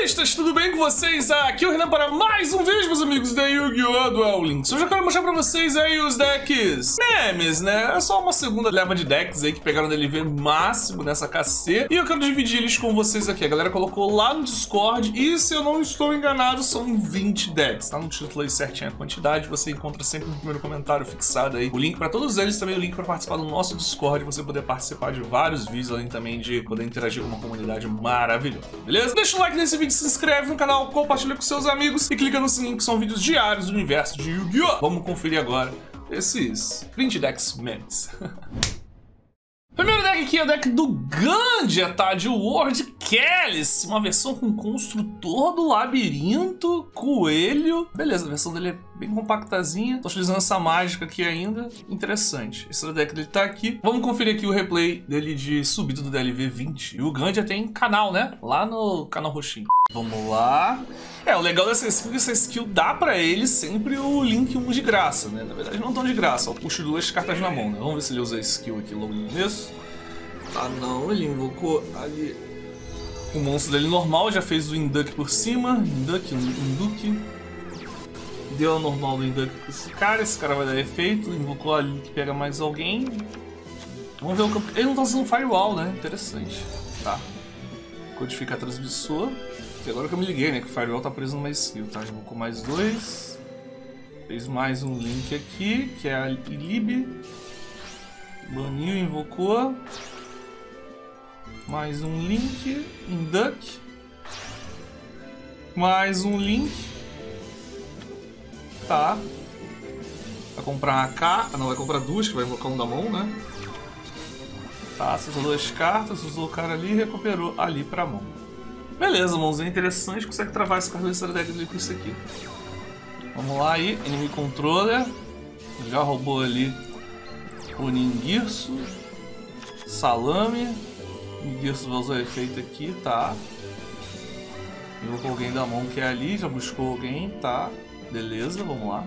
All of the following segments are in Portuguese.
Duelistas, tudo bem com vocês? Aqui é o Renan para mais um vídeo, meus amigos da Yu-Gi-Oh! Duel Links. Hoje eu quero mostrar pra vocês aí os decks memes, né? É só uma segunda leva de decks aí que pegaram no LV máximo nessa KC. E eu quero dividir eles com vocês aqui. A galera colocou lá no Discord e, se eu não estou enganado, são 20 decks. Tá no título aí certinho a quantidade. Você encontra sempre no primeiro comentário fixado aí o link pra todos eles. Também o link pra participar do nosso Discord. Você poder participar de vários vídeos, além também de poder interagir com uma comunidade maravilhosa. Beleza? Deixa o like nesse vídeo, se inscreve no canal, compartilha com seus amigos e clica no sininho, que são vídeos diários do universo de Yu-Gi-Oh! Vamos conferir agora esses 20 decks memes. Primeiro deck aqui é o deck do Gandia, tá? De World Cálice, uma versão com construtor do labirinto, coelho. Beleza, a versão dele é bem compactazinha. Tô utilizando essa mágica aqui ainda. Interessante. Esse deck dele tá aqui. Vamos conferir aqui o replay dele de subida do DLV 20. E o Gandia tem canal, né? Lá no canal roxinho. Vamos lá. O legal dessa skill é que essa skill dá pra ele sempre o Link 1 de graça, né? Na verdade não tão de graça, ó, puxo 2 cartas na mão, né? Vamos ver se ele usa a skill aqui logo no começo. Ah não, ele invocou ali o monstro dele normal, já fez o Induck por cima, Induck. Deu a normal do Induck pra esse cara vai dar efeito, invocou ali que pega mais alguém. Vamos ver o campo. Ele não tá usando Firewall, né? Interessante. Tá. Codificar transmissor. E agora que eu me liguei, né? Que o Firewall tá preso numa skill, tá? Invocou mais 2. Fez mais um Link aqui, que é a Ilib. Baniu, invocou. Mais um Link. Induck. Mais um Link. Tá. Vai comprar uma K. Ah, não, vai comprar duas, que vai invocar um da mão, né? Tá, você usou 2 cartas, usou o cara ali e recuperou ali pra mão. Beleza, mãozinha interessante, consegue travar esse cabeça deck dele com isso aqui. Vamos lá aí, Enemy Controller. Já roubou ali o Ningirsu. Salame. Ningirsu vai usar o efeito aqui, tá. Invocou alguém da mão que é ali, já buscou alguém, tá. Beleza, vamos lá.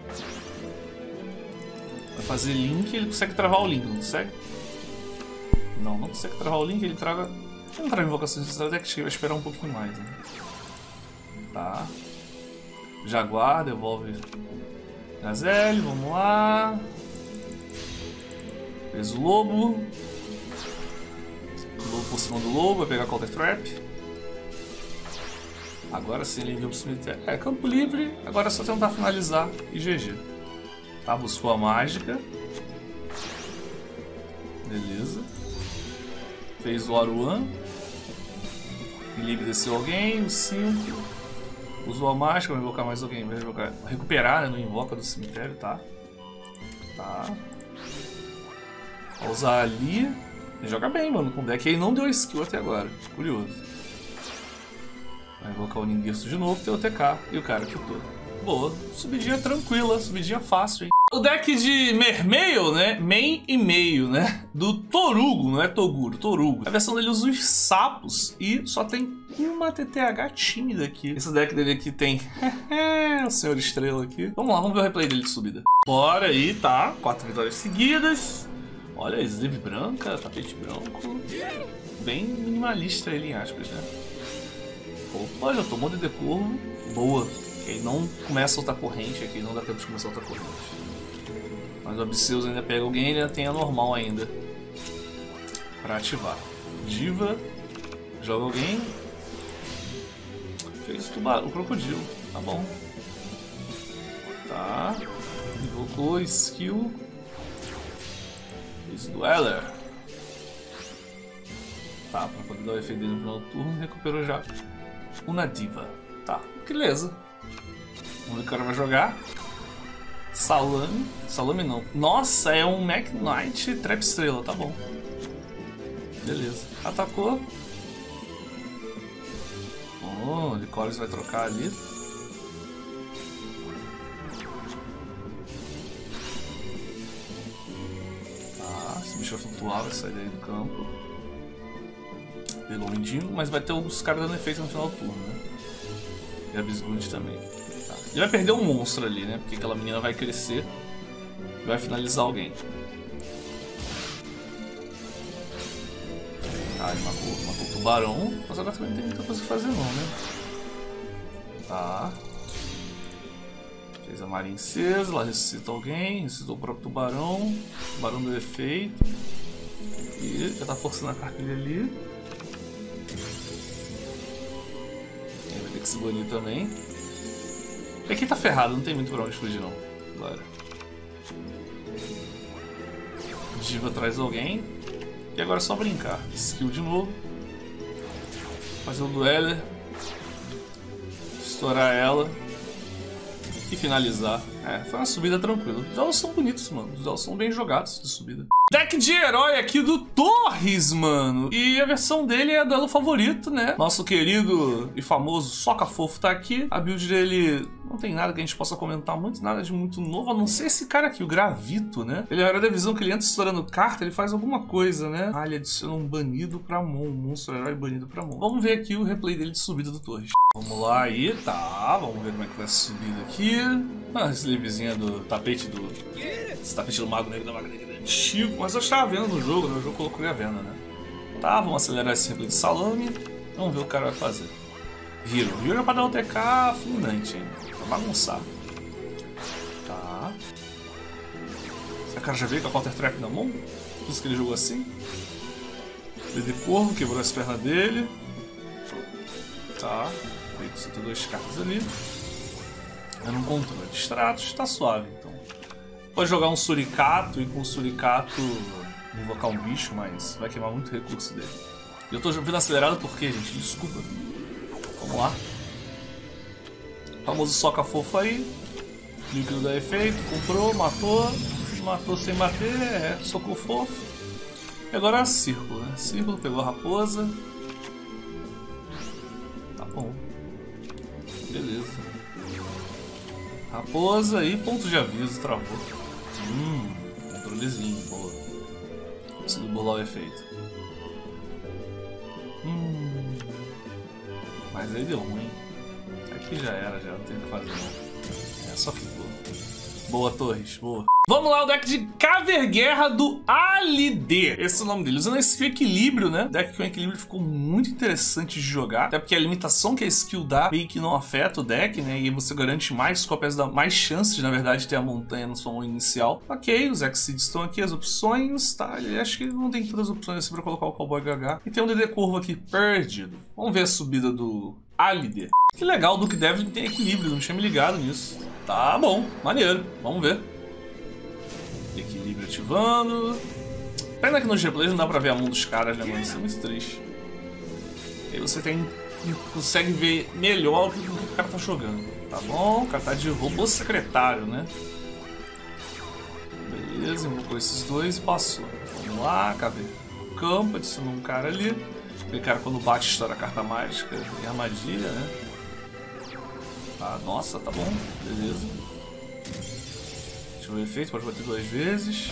Vai fazer Link, ele consegue travar o Link, não consegue? Não consegue travar o Link, ele trava... Vamos entrar em invocações de estratégia, vai esperar um pouquinho mais, né? Tá. Jaguar, devolve Gazelle, vamos lá. Fez o lobo. Lobo por cima do lobo, vai pegar Counter Trap. Agora sim ele enviou pro cemitério. É, campo livre, agora é só tentar finalizar e GG. Tá, buscou a mágica. Beleza. Fez o Aruan. Ilib desceu alguém, o 5. Usou a mágica, vai invocar mais alguém. Vai recuperar, né? Não invoca do cemitério, tá? Tá. Vai usar ali. Ele joga bem, mano, com o deck. Ele não deu skill até agora. Curioso. Vai invocar o Ningirsu de novo, tem o TK. E o cara quitou. Boa. Subidinha tranquila, subidinha fácil, hein? O deck de Mermail, né? Main e meio, né? Do Torugo, não é Toguro, Torugo. A versão dele usa os sapos e só tem uma TTH tímida aqui. Esse deck dele aqui tem o Senhor Estrela aqui. Vamos lá, vamos ver o replay dele de subida. Bora aí, tá? 4 vitórias seguidas. Olha, sleeve branca, tapete branco. Bem minimalista ele, em aspas, né? Opa, já tomou de decoro. Boa. Ele não começa a soltar corrente aqui, não dá tempo de começar a soltar corrente. Mas o Abseus ainda pega alguém e ainda tem a normal ainda pra ativar. Diva, joga alguém. Fez o crocodilo, tá bom. Tá. Invocou skill. Fez Dweller. Tá, pra poder dar o efeito dele no final do turno, recuperou já uma diva. Tá, beleza. Vamos ver o que o cara vai jogar. Salame. Salame não. Nossa, é um Mac Knight Trap Estrela, tá bom. Beleza. Atacou. Oh, o Licorice vai trocar ali. Tá, esse bicho vai flutuar, vai sair daí do campo. Pegou o Mendigo, mas vai ter os caras dando efeito no final do turno, né? E a Bisgood também. Tá. Ele vai perder um monstro ali, né? Porque aquela menina vai crescer e vai finalizar alguém. Tá, ele matou o tubarão, mas agora também não tem muita coisa pra fazer não, né? Tá. Fez a marinha incesa, ela ressuscita alguém, ressuscitou o próprio tubarão. O tubarão deu efeito. E já tá forçando a cartilha ali. Ele vai ter que se banir também. Aqui tá ferrado, não tem muito pra onde fugir não. Bora. Diva traz alguém. E agora é só brincar. Skill de novo. Fazer o dueler. Estourar ela. E finalizar. Foi uma subida tranquila. Os duelos são bonitos, mano. Os duelos são bem jogados de subida. Deck de herói aqui do Torres, mano. E a versão dele é duelo favorito, né? Nosso querido e famoso Soca Fofo tá aqui. A build dele não tem nada que a gente possa comentar muito, nada de muito novo, a não ser esse cara aqui, o Gravito, né? Ele era da visão que ele entra estourando carta, ele faz alguma coisa, né? Ah, ele adiciona um banido pra mão, um monstro herói banido pra mão. Vamos ver aqui o replay dele de subida do Torres. Vamos lá aí, tá, vamos ver como é que vai subir aqui. Ah, esse livrezinho do tapete do... Esse tapete do Mago Negro da Maga Negra antigo, mas eu estava vendo no jogo, né? O jogo colocou a venda, né? Tá, vamos acelerar esse replay de salame. Vamos ver o que o cara vai fazer. Hero é pra dar um TK fulminante, hein? Pra bagunçar. Tá. Esse cara já veio com a Counter Trap na mão? Por isso que ele jogou assim. Dedê Corvo, quebrou as pernas dele. Tá. Veio com 102 cartas ali. Dando um controle de Stratos, tá suave, então. Pode jogar um Suricato e com o Suricato invocar um bicho, mas vai queimar muito recurso dele. Eu tô vindo acelerado porque, gente, desculpa. Vamos lá. O famoso Soca Fofo aí. Líquido dá efeito, comprou, matou. Matou sem bater, socou fofo. E agora é círculo, né? Círculo, pegou a raposa. Tá bom. Beleza. Raposa e ponto de aviso, travou. Controlezinho, boa. Consigo burlar o efeito. Mas aí deu ruim. Aqui já era, já não tem o que fazer não. Só ficou. Boa, Torres, boa. Vamos lá, o deck de Caverguerra do Alide. Esse é o nome dele. Usando esse equilíbrio, né? O deck com equilíbrio ficou muito interessante de jogar. Até porque a limitação que a skill dá meio que não afeta o deck, né? E você garante mais cópias, dá mais chances, na verdade, de ter a montanha na sua mão inicial. Ok, os Exceeds estão aqui, as opções, tá? Eu acho que não tem tantas opções assim pra colocar o Cowboy GH. E tem um Dedê Corvo aqui perdido. Vamos ver a subida do Alide. Que legal, o Duke Devlin tem equilíbrio, não tinha me ligado nisso. Tá bom, maneiro, vamos ver. Equilíbrio ativando. Pena que nos replays não dá pra ver a mão dos caras, né, mano? Isso é muito triste. E aí você consegue ver melhor o que o cara tá jogando. Tá bom, o cara tá de robô secretário, né? Beleza, invocou esses dois e passou. Vamos lá, cadê? Campo, adicionou um cara ali. Aquele cara quando bate estoura a carta mágica e armadilha, né? Ah, nossa, tá bom, beleza. Deixa eu ver o efeito, pode bater 2 vezes.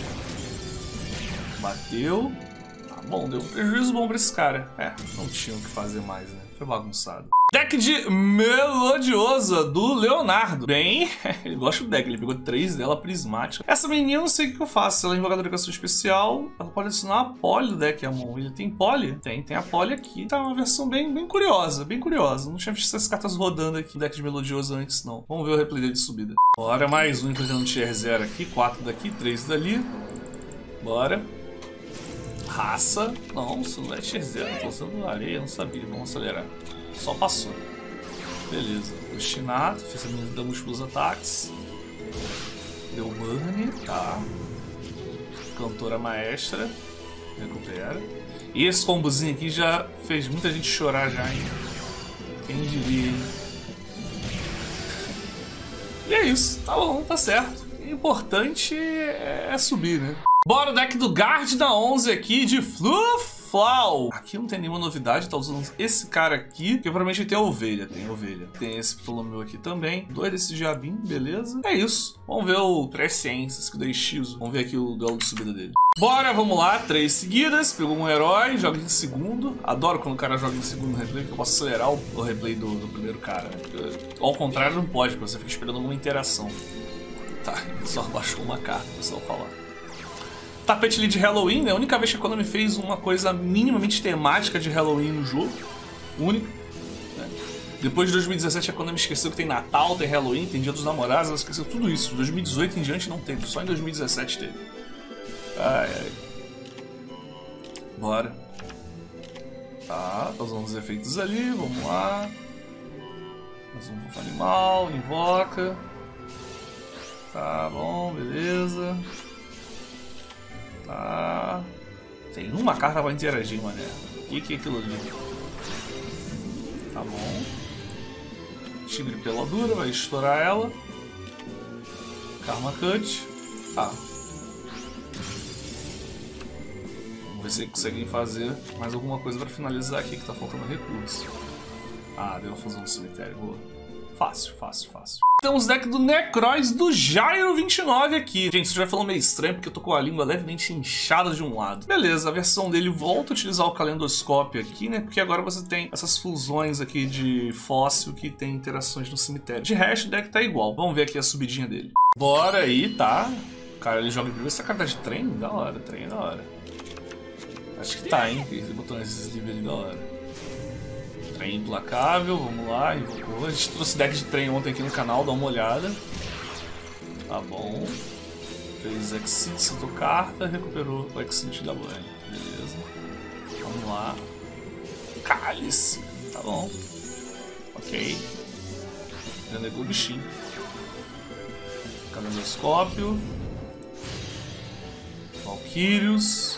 Bateu. Tá bom, deu um prejuízo bom pra esse cara. Não tinha o que fazer mais, né? Foi bagunçado. Deck de Melodiosa do Leonardo. Bem, ele gosta do deck, ele pegou 3 dela prismática. Essa menina eu não sei o que eu faço. Se ela é invocadora de ação especial, ela pode adicionar a poli do deck, Amon. Ele tem poli? Tem a poli aqui. Tá uma versão bem curiosa, bem curiosa. Não tinha visto essas cartas rodando aqui no deck de Melodiosa antes, não. Vamos ver o replay dele de subida. Bora, mais um fazendo tier 0 aqui, 4 daqui, 3 dali. Bora. Raça. Não, isso não é tier 0, tô usando areia, não sabia. Vamos acelerar. Só passou. Beleza. Ostinato, fez a menina dar múltiplos ataques. Deu burn, tá. Cantora maestra. Recupera. E esse combozinho aqui já fez muita gente chorar já, hein? Quem diria, hein? E é isso. Tá bom, tá certo. O importante é subir, né? Bora o deck do Guard da 11 aqui de Fluflau. Aqui não tem nenhuma novidade, tá usando esse cara aqui, que provavelmente tem a ovelha, tem esse Ptolomeu aqui também. 2 desse diabinho, beleza. É isso. Vamos ver o Presciências, que deu X. Vamos ver aqui o duelo de subida dele. Bora, vamos lá, 3 seguidas. Pegou um herói, joga em segundo. Adoro quando o cara joga em segundo replay, porque eu posso acelerar o replay do primeiro cara. Ao contrário, não pode, porque você fica esperando alguma interação. Tá, ele só baixou uma carta, o pessoal falar. Tapete ali de Halloween, né? A única vez que a Konami fez uma coisa minimamente temática de Halloween no jogo. Única. Né? Depois de 2017 a Konami esqueceu que tem Natal, tem Halloween, tem Dia dos Namorados, ela esqueceu tudo isso. De 2018 em diante não teve, só em 2017 teve. Ai, ai. Bora. Tá usando os efeitos ali, vamos lá. Mais um buff animal, invoca. Tá bom, beleza. Tá. Tem uma carta pra interagir, mané. O que é aquilo ali? Tá bom. Tigre peladura, vai estourar ela. Karma Cut. Tá. Vamos ver se conseguem fazer mais alguma coisa pra finalizar aqui, que tá faltando recurso. Ah, deu uma fusão no cemitério, boa. Fácil, fácil, fácil. Temos deck do Necroz do Gyro 29 aqui. Gente, isso já falou meio estranho porque eu tô com a língua levemente inchada de um lado. Beleza, a versão dele volta a utilizar o calendoscópio aqui, né? Porque agora você tem essas fusões aqui de fóssil que tem interações no cemitério. De resto, o deck tá igual. Vamos ver aqui a subidinha dele. Bora aí, tá? Cara, ele joga primeiro essa carta de trem? Da hora, trem é da hora. Acho que tá, hein? Ele botou nesses livros ali da hora. Trem implacável, vamos lá, invocou. A gente trouxe deck de trem ontem aqui no canal, dá uma olhada. Tá bom. Fez Exceed, citou carta, recuperou o Exceed da banha. Beleza. Vamos lá. Cálice. Tá bom. Ok. Já negou o bichinho. Calendoscópio. Valkyrios.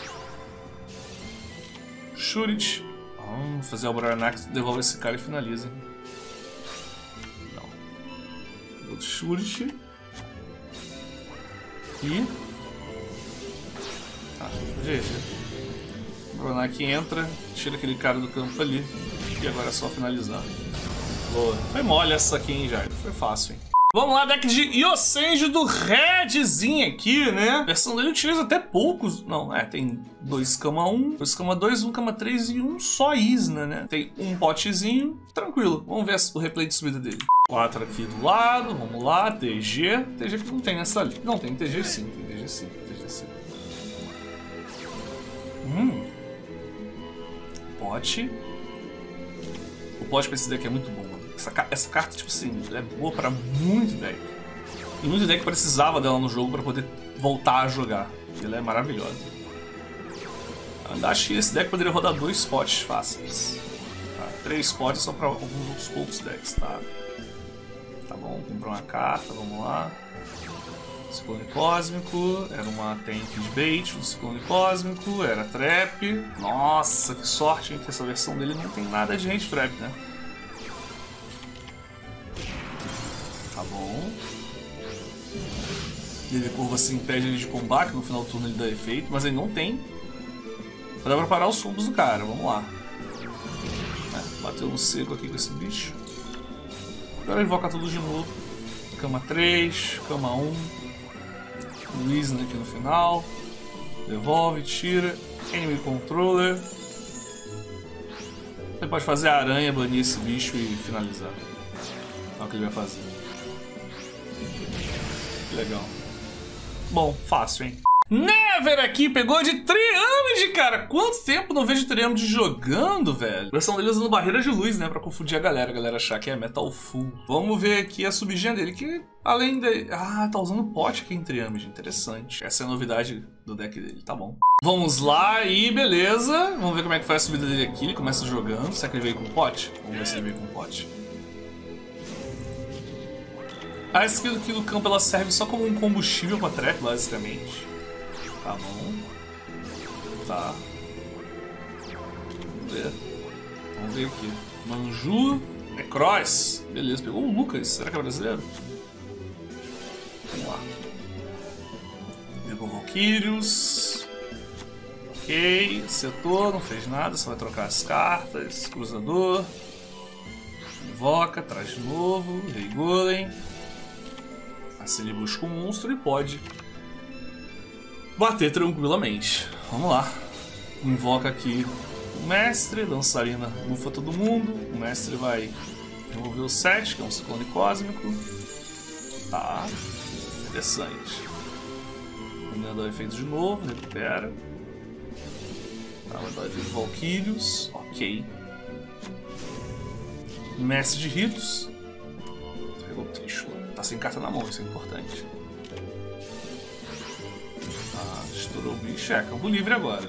Shurit. Vamos fazer o Branax, devolve esse cara e finaliza. Não. Outro Shurit. E... Ah, GG. O Branax entra, tira aquele cara do campo ali. E agora é só finalizar. Boa. Foi mole essa aqui, hein, Jairo? Foi fácil, hein? Vamos lá, deck de Yosenji do Redzinho aqui, né? A versão dele utiliza até poucos. Não, tem 2 cama 1, 2 cama 2, 1 cama 3 e um só Isna, né? Tem um potezinho, tranquilo. Vamos ver o replay de subida dele. 4 aqui do lado, vamos lá, TG. TG que não tem nessa ali. Não, tem TG sim, tem TG sim, TG sim. Pote. O pote pra esse deck é muito bom. Essa carta, tipo assim, é boa pra muito deck. E muito deck precisava dela no jogo pra poder voltar a jogar. Ela é maravilhosa. Eu acho que esse deck poderia rodar 2 potes fáceis. Tá? 3 potes só pra alguns outros poucos decks, tá? Tá bom, comprar uma carta, vamos lá. Ciclone Cósmico, era uma tank de bait do Ciclone Cósmico, era trap. Nossa, que sorte, hein, que essa versão dele não tem nada de range trap, né? Tá bom. Ele curva se impede ele de combate, no final do turno ele dá efeito, mas ele não tem. Dá pra parar os combos do cara, vamos lá. Bateu no seco aqui com esse bicho. Agora ele invoca tudo de novo. Cama 3, cama 1. Luizna aqui no final. Devolve, tira. Enemy Controller. Ele pode fazer a aranha, banir esse bicho e finalizar. É o que ele vai fazer. Legal. Bom, fácil, hein? Never aqui pegou de Triâmide, cara. Quanto tempo não vejo Triâmide jogando, velho? A versão dele usando barreira de luz, né? Pra confundir a galera achar que é Metal Full. Vamos ver aqui a subidinha dele, que além de... Ah, tá usando pote aqui em Triâmide. Interessante. Essa é a novidade do deck dele, tá bom. Vamos lá e beleza. Vamos ver como é que foi a subida dele aqui. Ele começa jogando. Será que ele veio com pote? Vamos ver se ele veio com pote. A skill aqui do campo ela serve só como um combustível pra trap, basicamente. Tá bom. Tá. Vamos ver aqui. Manju. Necroz. Beleza, pegou o Lucas. Será que é brasileiro? Vamos lá. Pegou Valkyrios. Ok. Setor, não fez nada. Só vai trocar as cartas. Cruzador. Invoca, traz de novo. Rei Golem. Assim ele busca um monstro e pode bater tranquilamente. Vamos lá. Invoca aqui o mestre, dançarina bufa todo mundo. O mestre vai remover o 7, que é um ciclone cósmico. Tá. Interessante. Vai dar efeito de novo, recupera. Tá, vai dar efeito de Valkyrios. Ok. Mestre de ritos. Pegou o Trishula. Tá sem carta na mão, isso é importante. Estourou o bicho. É, campo livre agora.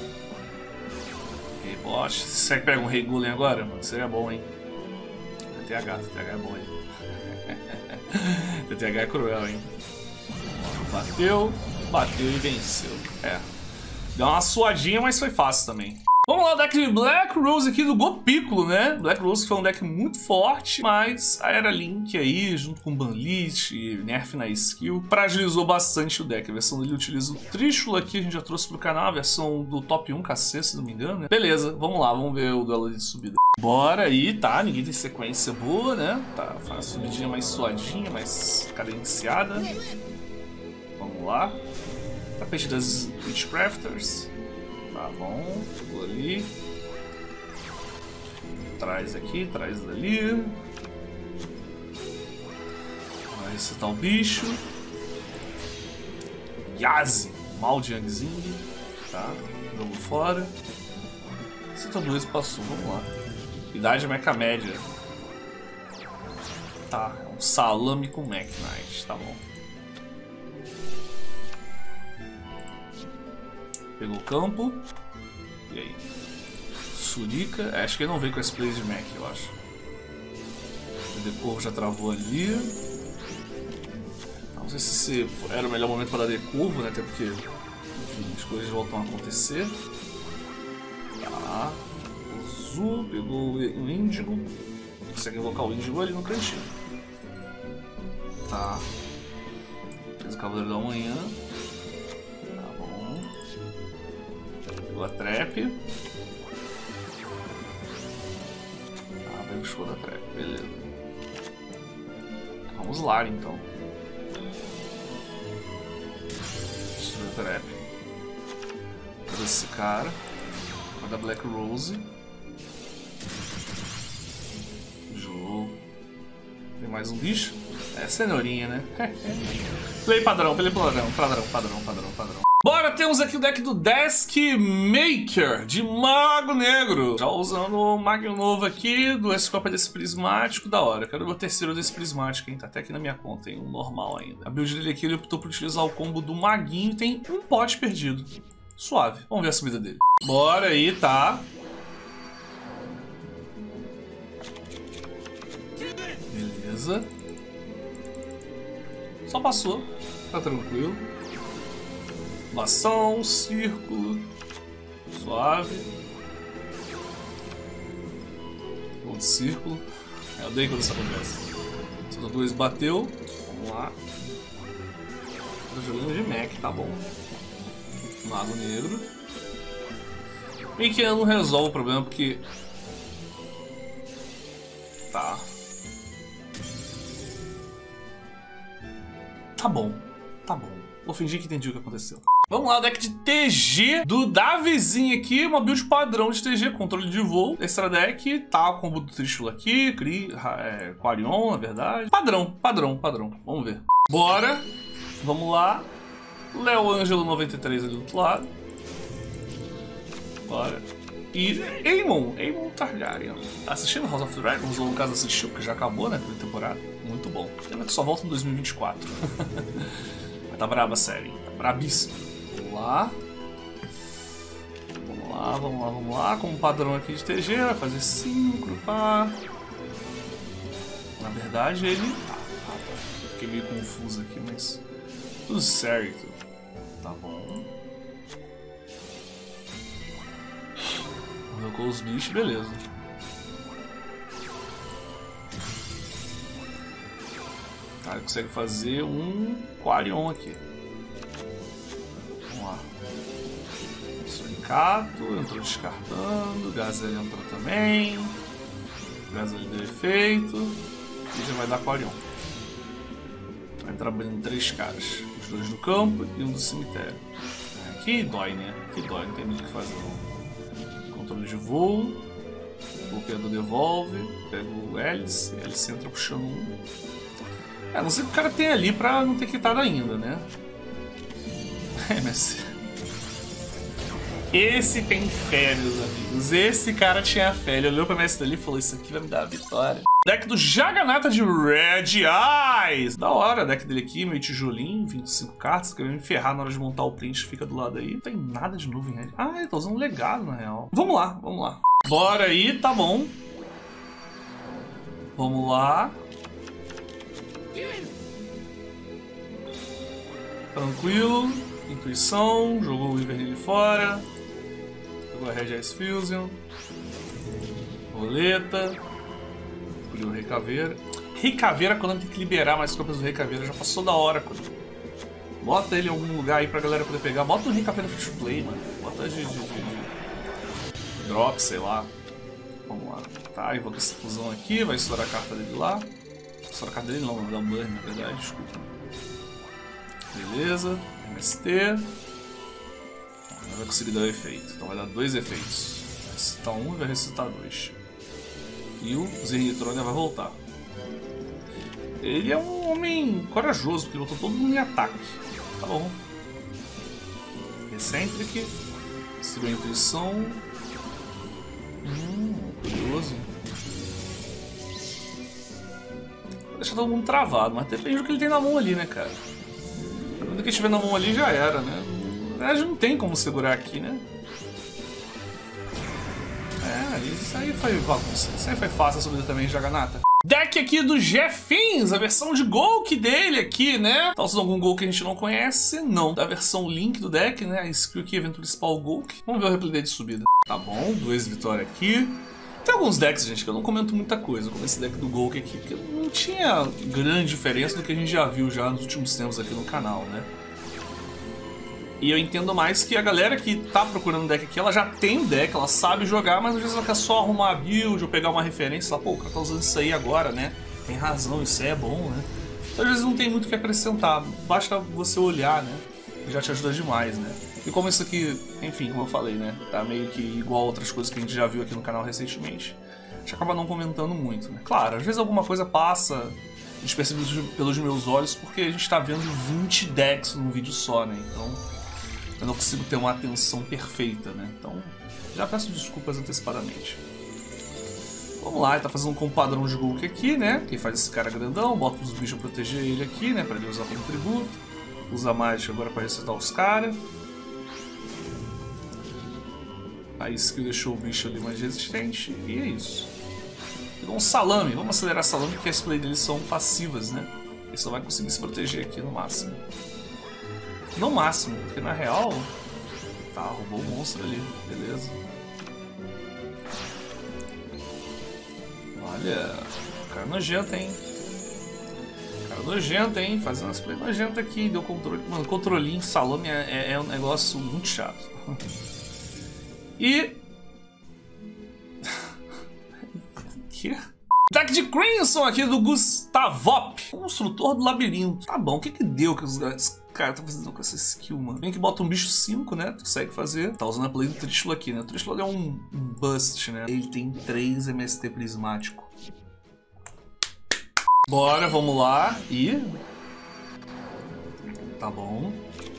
Rebote. Será que pega um Rei Golem agora? Seria bom, hein? TTH é bom, hein? TTH é cruel, hein? Bateu e venceu. É. Deu uma suadinha, mas foi fácil também. Vamos lá, o deck de Black Rose aqui do Gopiccolo, né? Black Rose que foi um deck muito forte, mas a Era Link aí, junto com Banlist e nerf na skill, fragilizou bastante o deck. A versão dele utiliza o Trishula aqui, a gente já trouxe pro canal, a versão do top 1 KC, se não me engano, né? Beleza, vamos lá, vamos ver o duelo de subida. Bora aí, tá? Ninguém tem sequência boa, né? Tá, faz uma subidinha mais suadinha, mais cadenciada. Vamos lá. Tapete das Witchcrafters. Tá bom, vou ali. Traz aqui, traz dali. Vai recitar o bicho. Yazi, mal de Yangzing. Tá, jogo fora. Cita 2 passou, vamos lá. Idade mecha média. Tá, é um salame com Mech Knight, tá bom. Pegou o campo. E aí? Surika. Acho que ele não veio com esse play de mech, eu acho. O Decorvo já travou ali. Não sei se era o melhor momento para dar Decorvo, né? Até porque, enfim, as coisas voltam a acontecer. Tá. O Zu pegou o Índigo. Consegue invocar o Índigo ali no cantinho. Tá. Fez o Cavaleiro da Manhã. A trap. Ah, veio o show da trap, beleza. Vamos lá então. Destruir a trap. Cadê esse cara? Vai da Black Rose. Jogo. Tem mais um bicho? É cenourinha, né? Play padrão. Bora, temos aqui o deck do Desk Maker, de Mago Negro. Já usando o Mago novo aqui, do Escopa desse prismático, da hora. Quero ver o terceiro desse prismático, hein? Tá até aqui na minha conta, hein? Um normal ainda. A build dele aqui, ele optou por utilizar o combo do Maguinho e tem um pote perdido. Suave. Vamos ver a subida dele. Bora aí, tá? Beleza. Só passou. Tá tranquilo. Maçã, círculo, suave. Outro círculo. Eu odeio quando isso acontece. Cita 2 bateu. Vamos lá. Tô jogando de mech, tá bom. Mago Negro. Meio que não resolve o problema porque. Tá. Tá bom. Vou fingir que entendi o que aconteceu. Vamos lá, o deck de TG do Davizinho aqui, uma build padrão de TG, controle de voo, extra deck, tá o combo do Trishula aqui, Quarion, na verdade. Padrão. Vamos ver. Bora. Vamos lá. Léo Ângelo 93 ali do outro lado. Bora. E Aemon Targaryen. Assistindo House of Dragons, ou no caso assistiu, porque já acabou, né, pela temporada. Muito bom. Pena que só volta em 2024. Mas tá braba a série. Tá brabíssima. Vamos lá. Como padrão aqui de TG, vai fazer 5, pá. Na verdade, ele... Fiquei meio confuso aqui, mas... Tudo certo. Tá bom. Colocou os bichos, beleza. Tá, ele consegue fazer um Quarion aqui. Vamos lá. Suricato, entrou descartando. Gazelle entrou também. Gazelle deu efeito. E já vai dar Quarion. Vai trabalhando 3 caras. Os 2 do campo e um do cemitério. Aqui dói, né? Aqui dói, não tem muito o que fazer. Controle de voo. O bloqueador devolve. Pega o Hélice. Hélice entra puxando um. A não ser que o cara tenha ali pra não ter quitado ainda, né? Mas... Esse tem fé, meus amigos. Esse cara tinha fé. Ele olhou pra mestre dele e falou: isso aqui vai me dar a vitória. Deck do Jagannatha de Red Eyes. Da hora, deck dele aqui, meio tijolinho, 25 cartas. Quer me ferrar na hora de montar o print, fica do lado aí. Não tem nada de novo em Red. Ah, ele tá usando um legado, na real. Vamos lá, vamos lá. Bora aí, tá bom. Vamos lá. Tranquilo. Intuição. Jogou o Ivernile fora. Jogou a Red Eyes Fusion. Roleta. Escolheu o Rei Caveira. Rei Caveira, quando tem que liberar mais cópias do Rei Caveira, já passou da hora. Bota ele em algum lugar aí pra galera poder pegar. Bota o Rei Caveira free to play, mano. Bota de drop, sei lá. Vamos lá. Tá, invoca essa fusão aqui. Vai estourar a carta dele lá. Estourar a carta dele não, vai dar um burn, na verdade, desculpa. Beleza. MST. Não vai conseguir dar o efeito. Então vai dar 2 efeitos. Vai ressuscitar 1 e vai ressuscitar 2. E o Zernitrônia vai voltar. Ele é um homem corajoso, porque botou todo mundo em ataque. Tá bom. Eccentric. Segura a intuição. Curioso. Vou deixar todo mundo travado, mas depende do que ele tem na mão ali, né, cara? Quando que estiver na mão ali já era, né? Na verdade não tem como segurar aqui, né? É, isso aí foi bagunça. Isso aí foi fácil a subida também de Jagannatha. Deck aqui do Jeffins, a versão de Golk dele aqui, né? Tá usando algum Golk que a gente não conhece? Não. Da versão Link do deck, né? A skill aqui, Aventura Spell Golk. Vamos ver o replay de subida. Tá bom, 2 vitórias aqui. Tem alguns decks, gente, que eu não comento muita coisa, como esse deck do Golk aqui, porque não tinha grande diferença do que a gente já viu já nos últimos tempos aqui no canal, né? E eu entendo mais que a galera que tá procurando um deck aqui, ela já tem o deck, ela sabe jogar, mas às vezes ela quer só arrumar a build ou pegar uma referência e falar, pô, o cara tá usando isso aí agora, né? Tem razão, isso aí é bom, né? Então às vezes não tem muito o que acrescentar, basta você olhar, né? E já te ajuda demais, né? E como isso aqui, enfim, como eu falei, né? Tá meio que igual a outras coisas que a gente já viu aqui no canal recentemente. A gente acaba não comentando muito, né? Claro, às vezes alguma coisa passa despercebido pelos meus olhos, porque a gente tá vendo 20 decks num vídeo só, né? Então eu não consigo ter uma atenção perfeita, né? Então já peço desculpas antecipadamente. Vamos lá, ele tá fazendo um compadrão de Golk aqui, né? Que faz esse cara grandão, bota os bichos pra proteger ele aqui, né? Pra ele usar como tributo. Usa a mágica agora pra ressuscitar os caras. A skill deixou o bicho ali mais resistente. E é isso. Pegou um salame. Vamos acelerar salame, porque as plays deles são passivas, né? Ele só vai conseguir se proteger aqui no máximo. No máximo, porque na real... Tá, roubou o monstro ali. Beleza. Olha... Cara nojento, hein? Cara nojento, hein? Fazendo as plays nojentas aqui. Deu controle... Mano, controlinho, salame é um negócio muito chato. E... Que? Deck de Crimson aqui do Gustavop, construtor do labirinto. Tá bom, o que que deu que os caras estão fazendo com essa skill, mano? Vem que bota um bicho 5, né? Tu consegue fazer. Tá usando a play do Trishula aqui, né? O Trishula é um bust, né? Ele tem 3 MST prismático. Bora, vamos lá. E... Tá bom.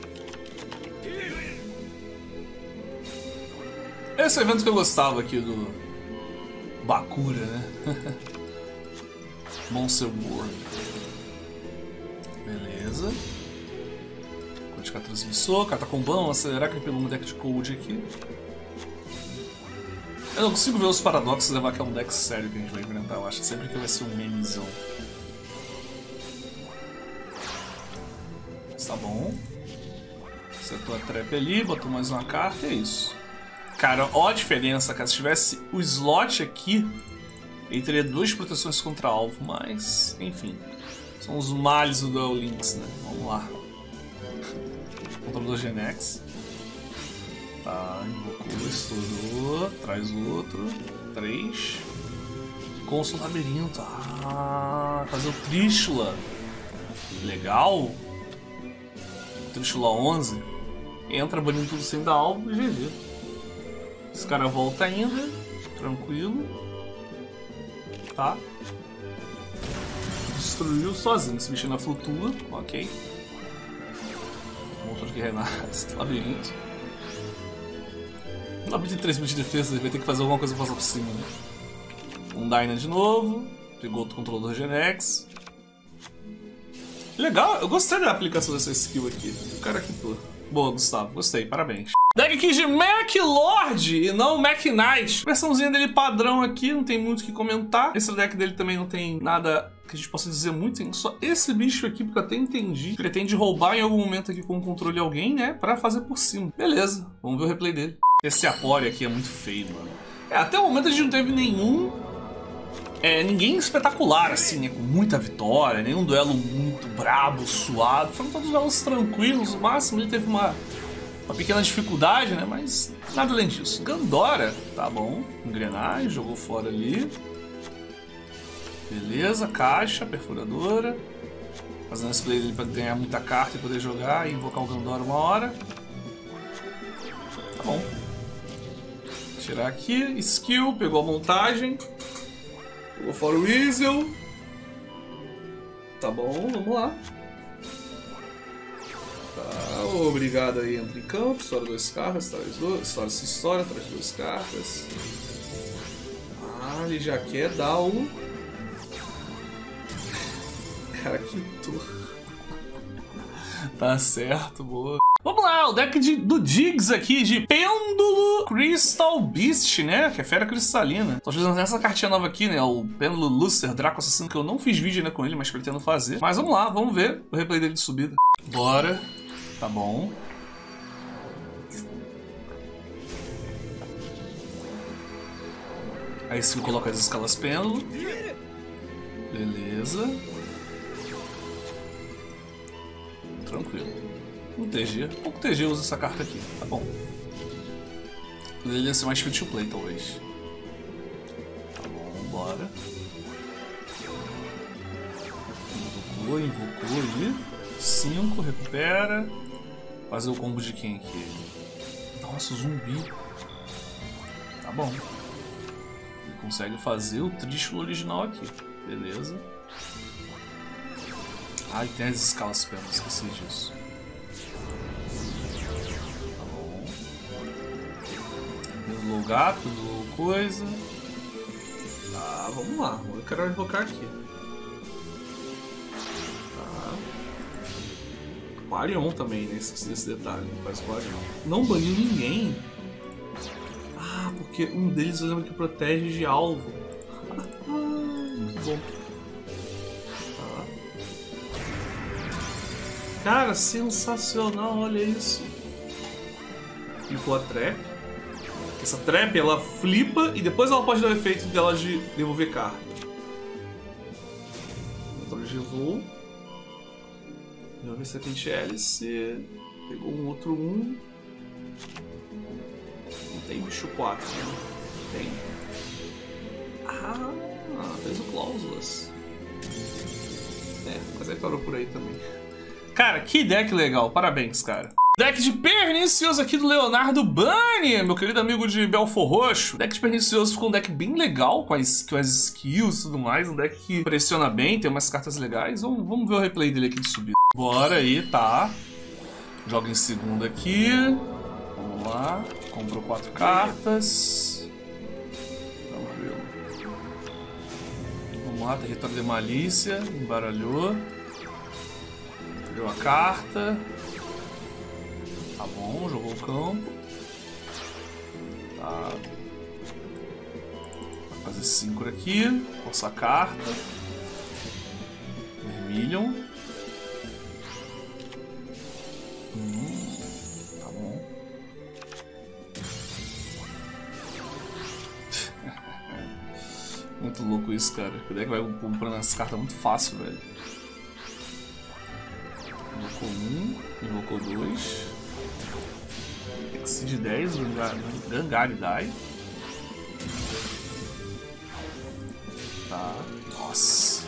Esse é o evento que eu gostava aqui do Bakura, né? Monster World. Beleza. Codificar transmissor, cara tá combando, vamos acelerar que ele pegou um deck de cold aqui. Eu não consigo ver os paradoxos levar que é um deck sério que a gente vai enfrentar, eu acho sempre que vai ser um memezão. Tá bom. Acertou a trap ali, botou mais uma carta e é isso. Cara, ó a diferença, cara. Se tivesse o slot aqui, ele teria 2 proteções contra alvo, mas, enfim. São os males do Duel Links, né? Vamos lá. Controlador Genex. Tá, invocou, estourou. Traz outro. 3. Consul Labirinto. Ah, fazer o Trishula. Legal. Trishula 11. Entra banindo tudo sem dar alvo e GG. Esse cara volta ainda, tranquilo, tá? Destruiu sozinho, esse bicho ainda flutua, ok. Monstro de Renasce, labirinto. Não tem 3 mil de defesa, ele vai ter que fazer alguma coisa pra passar por cima, né? Um Dyna de novo. Pegou outro controlador Genex. Legal, eu gostei da aplicação dessa skill aqui. O cara aqui, pô. Boa, Gustavo, gostei, parabéns. Deck aqui de Mac Lord e não Mac Knight. Versãozinha dele padrão aqui, não tem muito o que comentar. Esse deck dele também não tem nada que a gente possa dizer muito. Tem só esse bicho aqui, porque eu até entendi. Pretende roubar em algum momento aqui com o controle de alguém, né? Pra fazer por cima. Beleza, vamos ver o replay dele. Esse Apore aqui é muito feio, mano. Até o momento a gente não teve ninguém espetacular, assim, né? Com muita vitória, nenhum duelo muito brabo, suado. Foram todos duelos tranquilos, o máximo ele teve uma pequena dificuldade, né? Mas nada além disso. Gandora, tá bom. Engrenagem, jogou fora ali. Beleza, caixa, perfuradora. Fazendo esse play dele pra ganhar muita carta e poder jogar e invocar o Gandora uma hora. Tá bom. Tirar aqui, skill, pegou a montagem. Pegou fora o Weasel. Tá bom, vamos lá. Tá, obrigado aí, entra em campo. História 2 cartas, traz 2. História, traz 2 cartas. Ah, ele já quer dar um. Cara, que torre. Tá certo, boa. Vamos lá, o deck do Diggs aqui de Pêndulo Crystal Beast, né? Que é fera cristalina. Tô utilizando essa cartinha nova aqui, né? O Pêndulo Lucer Draco Assassino, que eu não fiz vídeo ainda com ele, mas pretendo fazer. Mas vamos lá, vamos ver o replay dele de subida. Bora. Tá bom. Aí sim coloca as escalas pêndulo. Beleza. Tranquilo. Um TG. Pouco TG usa essa carta aqui. Tá bom. Ele ia ser mais fit to play, talvez. Tá bom, bora. Invocou ali. 5, recupera. Fazer o combo de quem aqui? Nossa, zumbi. Tá bom. Ele consegue fazer o Trishula original aqui. Beleza. Ah, e tem as escalas pêndulo, esqueci disso. Tá bom. Pegou o gato, pegou coisa. Tá, vamos lá. Eu quero invocar aqui. Tá. Quarion também, né? Esqueci desse detalhe. Faz Quarion. Não baniu ninguém. Ah, porque um deles eu lembro que protege de alvo. Muito bom. Cara, sensacional, olha isso. Clicou a trap. Essa trap ela flipa e depois ela pode dar o efeito dela de devolver carta. Controle de voo. Devolver serpente hélice. Pegou um outro 1. Não tem bicho 4, né? Tem. Ah, fez o cláusulas. Mas aí parou por aí também. Cara, que deck legal, parabéns, cara. Deck de Pernicioso aqui do Leonardo Bani, meu querido amigo de Belfor Roxo. Deck de Pernicioso ficou um deck bem legal, com as skills e tudo mais. Um deck que pressiona bem, tem umas cartas legais. Vamos ver o replay dele aqui de subida. Bora aí, tá. Joga em segundo aqui. Vamos lá. Comprou 4 cartas. Tranquilo. Vamos lá, território de malícia. Embaralhou. Deu a carta. Tá bom, jogou o campo. Tá. Vai fazer 5 aqui. Força a carta. Vermilion. Tá bom. Muito louco isso, cara. O deck vai comprando as cartas muito fácil, velho. Invocou 1, invocou 2. Exceed 10, Gangaridai. Tá. Nossa.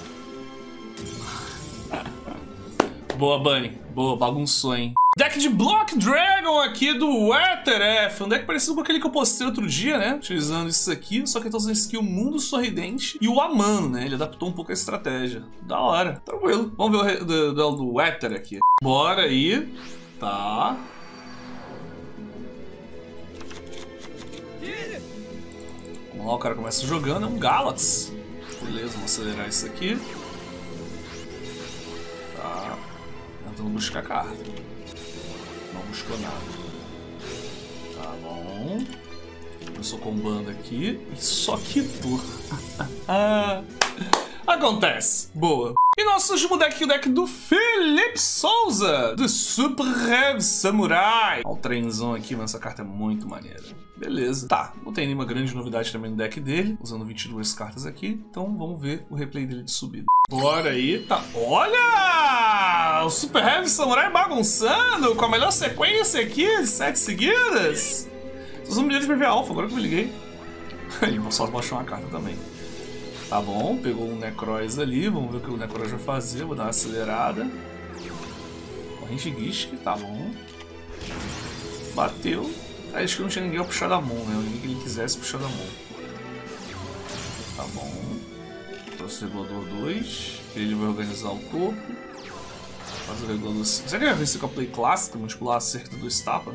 Boa, Bunny. Boa, bagunçou, hein? Deck de Block Dragon aqui do Wetteref. Um deck parecido com aquele que eu postei outro dia, né? Utilizando isso aqui, só que eu tô usando skill Mundo Sorridente e o Amano, né? Ele adaptou um pouco a estratégia. Da hora. Tranquilo. Vamos ver o duelo do Wetter aqui. Bora aí. Tá. Vamos lá, o cara começa jogando, é um Galax. Beleza, vamos acelerar isso aqui. Tá. Tentando buscar carta. Não buscou nada. Tá bom. Começou combando aqui e só quitou. Acontece. Boa. E nosso último deck, o deck do Felipe Souza, do Super Heavy Samurai. Olha o trenzão aqui, mas essa carta é muito maneira. Beleza. Tá, não tem nenhuma grande novidade também no deck dele, usando 22 cartas aqui. Então vamos ver o replay dele de subida. Bora aí, tá. Olha! O Super Heavy Samurai bagunçando com a melhor sequência aqui, 7 seguidas. Usando 1 milhão de PV Alpha, agora que eu me liguei. Ele só baixou uma carta também. Tá bom, pegou um Necroz ali, vamos ver o que o Necroz vai fazer, vou dar uma acelerada. Corrente Guisque, tá bom. Bateu. Aí acho que não tinha ninguém a puxar da mão, né? Ninguém que ele quisesse puxar da mão. Tá bom. Trouxe o regulador 2, ele vai organizar o topo. Faz o regulador 5. Será que ele vai vencer com a play clássica, multiplicar a cerca do Stapa?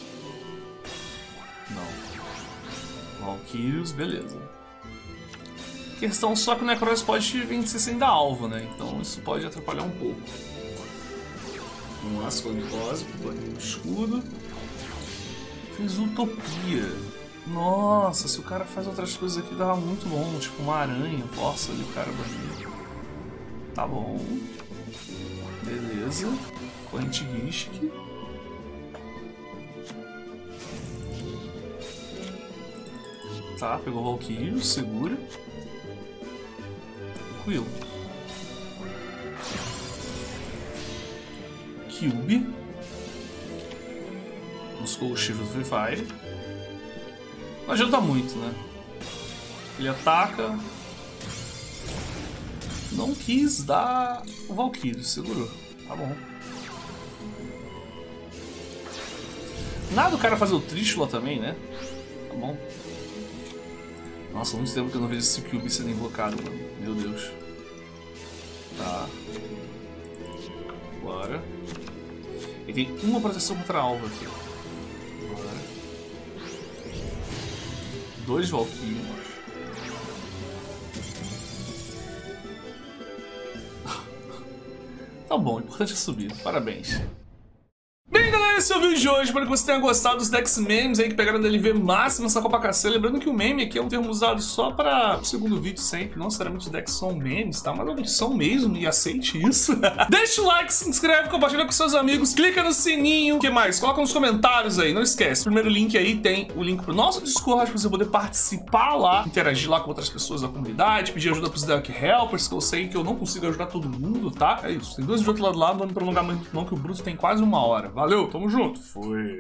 Não. Valkyrios, beleza. Questão só que o Necroz pode vencer sem dar alvo, né? Então isso pode atrapalhar um pouco. Vamos lá, escolhicose, banho do escudo. Fez Utopia. Nossa, se o cara faz outras coisas aqui dava muito bom, tipo uma aranha, força ali o cara banir. Tá bom. Beleza. Corrente Guisque. Tá, pegou o Valkyrie, segura. Tranquilo. Cube. Buscou o Shift do Free Fire. Não adianta muito, né? Ele ataca. Não quis dar o Valkyrie, segurou. Tá bom. Nada o cara fazer o Trishula também, né? Tá bom. Nossa, muito tempo que eu não vejo esse Cube sendo invocado, mano. Meu Deus. Tá. Bora. Ele tem uma proteção contra alvo aqui. Bora. 2 Valkyrios. Tá bom, o importante é subir. Parabéns. Bem, galera, esse é o vídeo de hoje. Espero que você tenha gostado dos decks memes aí que pegaram da LV máxima essa Copa KC. Lembrando que o meme aqui é um termo usado só para o segundo vídeo sempre. Não necessariamente os decks são memes, tá? Mas alguns são mesmo e aceite isso. Deixa o like, se inscreve, compartilha com seus amigos, clica no sininho. O que mais? Coloca nos comentários aí, não esquece. O primeiro link aí tem o link pro nosso Discord pra você poder participar lá, interagir lá com outras pessoas da comunidade, pedir ajuda pros deck helpers, que eu sei que eu não consigo ajudar todo mundo, tá? É isso. Tem 2 de outro lado lá, não vou me prolongar muito não, que o Bruto tem quase 1 hora. Valeu, tamo junto. Foi.